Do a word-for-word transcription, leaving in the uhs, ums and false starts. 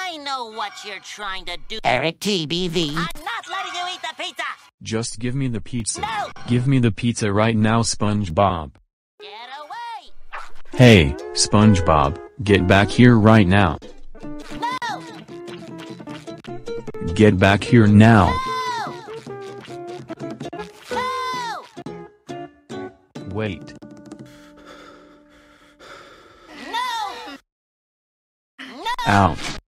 I know what you're trying to do. ErickTBV. I'm not letting you eat the pizza! Just give me the pizza. No! Give me the pizza right now, SpongeBob. Get away! Hey, SpongeBob, get back here right now. No! Get back here now. No! No! Wait. No! No! Out.